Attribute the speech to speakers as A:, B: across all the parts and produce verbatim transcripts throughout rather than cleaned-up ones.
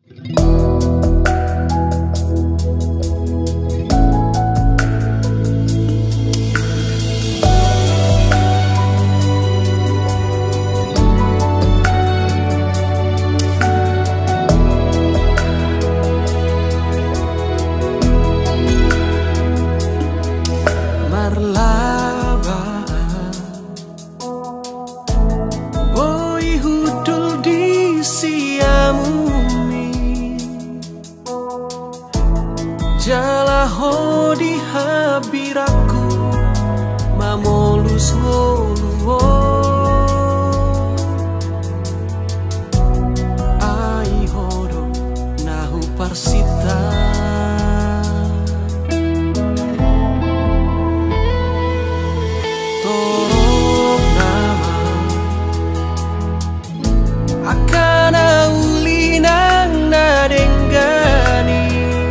A: Jalaho di habiraku mamolus woluwo ai hodo nahu parsita torok nama akana ulinang nadenggani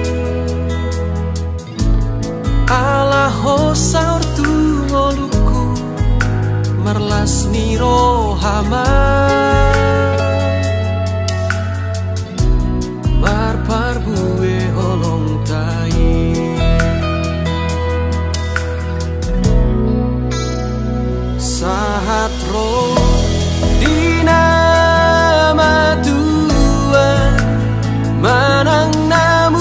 A: Alaho saur tu ngoluku merlas niro hama marpar buwe olong tai sahat ro dina matua manang namu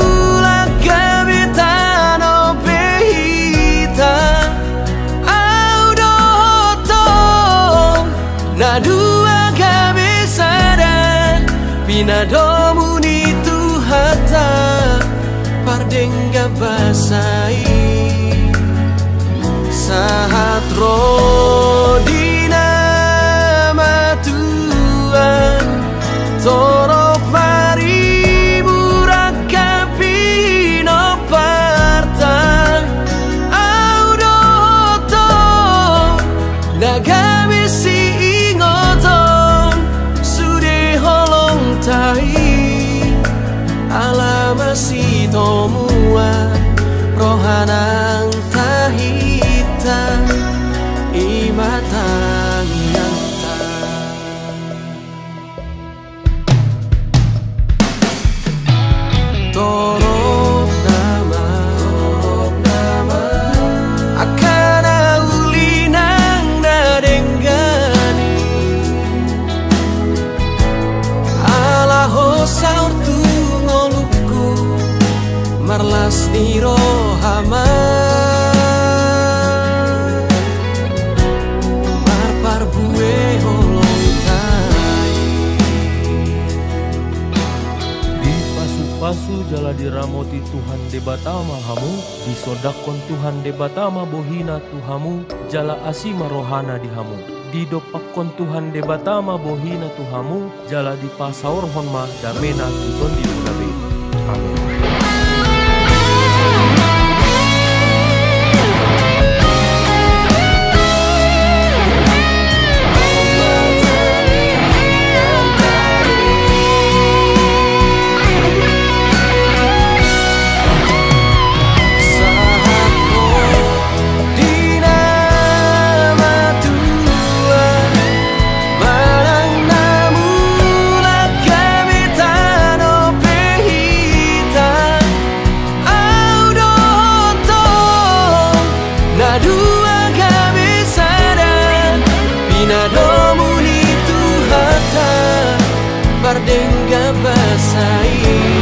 A: dua kabisada pinadomu ni tuhata pardengga basai sahat rodina matuan torok mari burakapi no parta audoto nagami si alamasi tomua rohanang tahita imatang yanta torok nama torok nama akana ulinang nadenggani alaho saur marlas niro hama marpar buwe holong tai
B: di pasu-pasu jala diramoti Tuhan debatama hamu disodakon Tuhan debatama bohina tuhamu jala asima rohana di hamu didopakon Tuhan debatama bohina tuhamu jala di pasaur honma damena tuton di lunabe. Amin.
A: Pardengga basai